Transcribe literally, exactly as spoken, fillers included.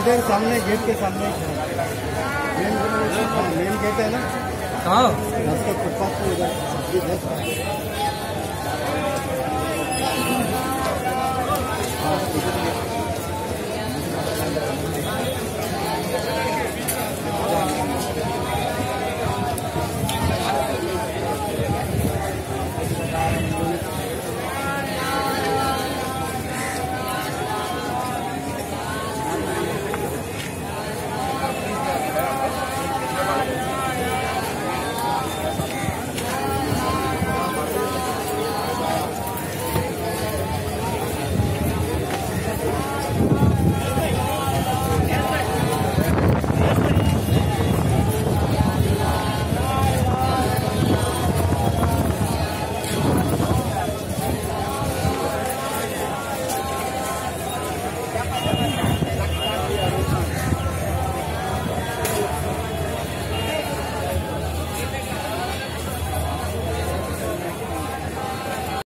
इधर सामने गेट के सामने मेन मेन गेट है ना। हाँ उसके फुटपाथ पे उधर मस्जिद है।